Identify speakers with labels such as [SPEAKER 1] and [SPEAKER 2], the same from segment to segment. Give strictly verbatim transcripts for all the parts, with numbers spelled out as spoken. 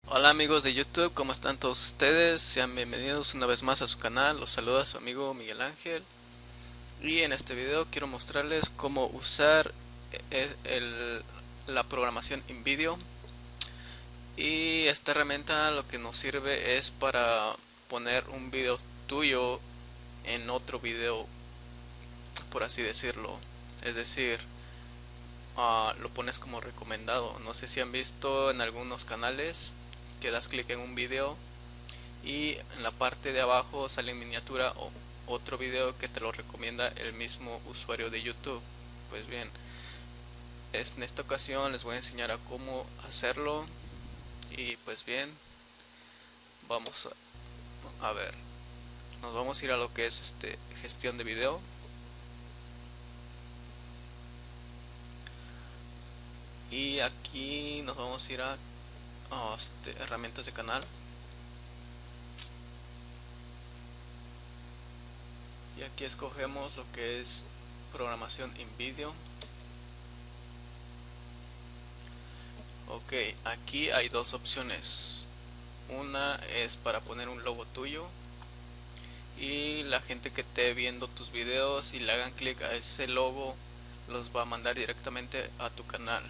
[SPEAKER 1] Hola amigos de YouTube, ¿cómo están todos ustedes? Sean bienvenidos una vez más a su canal. Los saluda su amigo Miguel Ángel. Y en este video quiero mostrarles cómo usar e- el- la programación InVideo. Y esta herramienta lo que nos sirve es para poner un video tuyo en otro video, por así decirlo. Es decir, ah, lo pones como recomendado. No sé si han visto en algunos canales que das clic en un video y en la parte de abajo sale en miniatura o otro video que te lo recomienda el mismo usuario de YouTube. Pues bien, es, en esta ocasión les voy a enseñar a cómo hacerlo y pues bien, vamos a, a ver, nos vamos a ir a lo que es este gestión de video y aquí nos vamos a ir a, a este, herramientas de canal y aquí escogemos lo que es programación en vídeo. Ok, aquí hay dos opciones. Una es para poner un logo tuyo y la gente que esté viendo tus videos y le hagan clic a ese logo los va a mandar directamente a tu canal.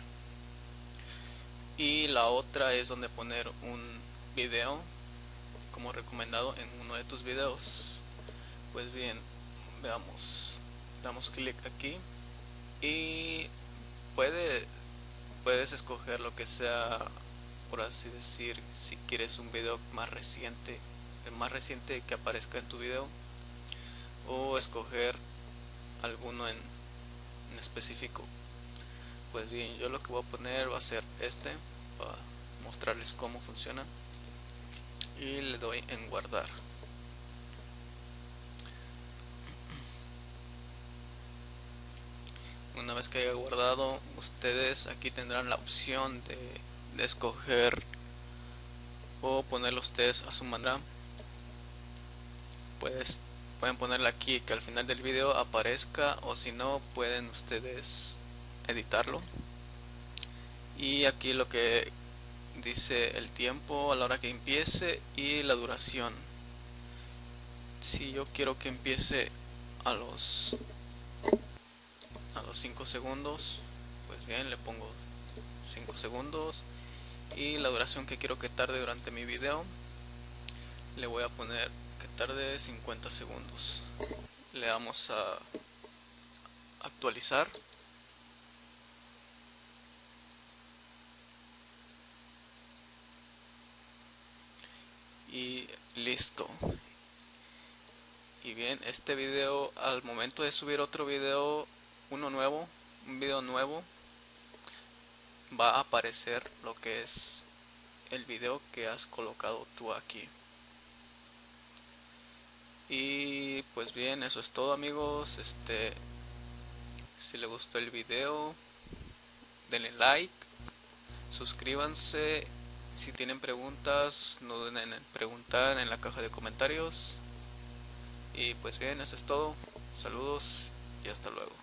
[SPEAKER 1] Y la otra es donde poner un video como recomendado en uno de tus videos. Pues bien, veamos. Damos clic aquí y puede, puedes escoger lo que sea, por así decir, si quieres un video más reciente, el más reciente que aparezca en tu video, o escoger alguno en, en específico. Pues bien, yo lo que voy a poner va a ser este para mostrarles cómo funciona y le doy en guardar. Una vez que haya guardado, ustedes aquí tendrán la opción de, de escoger o ponerlo ustedes a su manera. Pues pueden ponerla aquí que al final del video aparezca, o si no pueden ustedes editarlo. Y aquí lo que dice el tiempo a la hora que empiece y la duración. Si yo quiero que empiece a los a los cinco segundos, pues bien, le pongo cinco segundos. Y la duración que quiero que tarde durante mi video, le voy a poner que tarde cincuenta segundos. Le damos a actualizar y listo. Y bien, este video, al momento de subir otro video, uno nuevo, un video nuevo, va a aparecer lo que es el video que has colocado tú aquí. Y pues bien, eso es todo amigos. Este, si les gustó el video, denle like, suscríbanse. Si tienen preguntas, no duden en preguntar en la caja de comentarios. Y pues bien, eso es todo. Saludos y hasta luego.